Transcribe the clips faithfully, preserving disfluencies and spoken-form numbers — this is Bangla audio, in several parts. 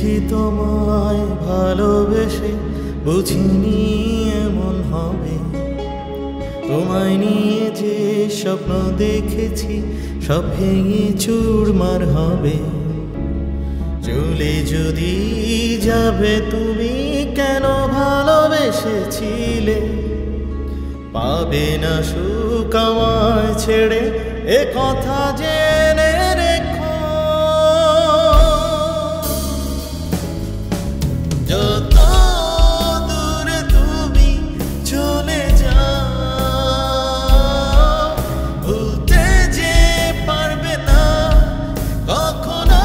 বুঝেছি তোমায় ভালোবেসে, বুঝিনি এমন হবে। তোমায় নিয়ে যে স্বপ্ন দেখেছি সব ভেঙে চুরমার হবে। চলে যদি যাবে তুমি, কেন ভালোবেসেছিলে? পাবে না সুখ আমায় ছেড়ে, এ কথা জেনে রেখো। যত দূরে তুমি চলে যাও, ভুলতে যে পারবে না কখনো।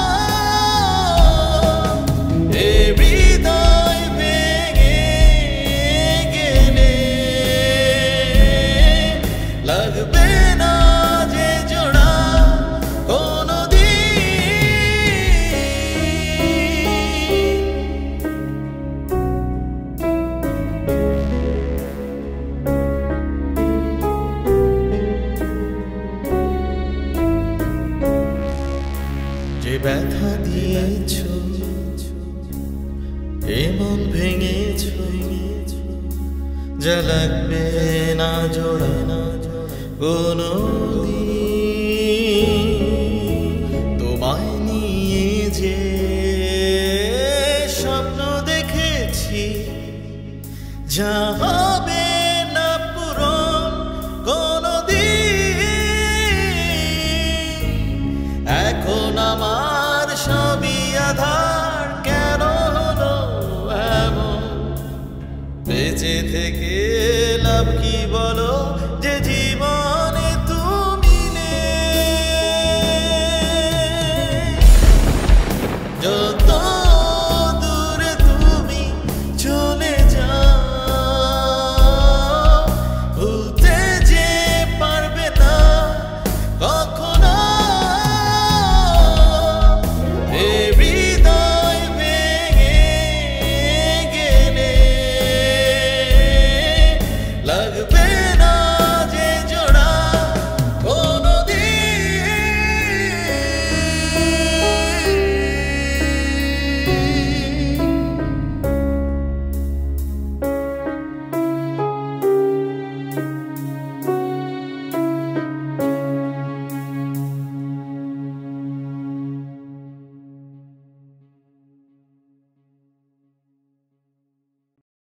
এ হৃদয় ভেঙে গেলে লাগবে না যে জোড়া কোনোদিন। যে ব্যথা দিয়েছ, এমন ভেঙেছ, যা লাগবে না জোড়া না কোনোদিন। তোমায় নিয়ে যে স্বপ্ন দেখেছি, যা হবে না পূরণ কোনোদিন। এখন আমার সবই আধার, কেন হলো এমন? বেঁচে থেকে লাভ কি বলো, যে জীবনে তুমি নেই। যত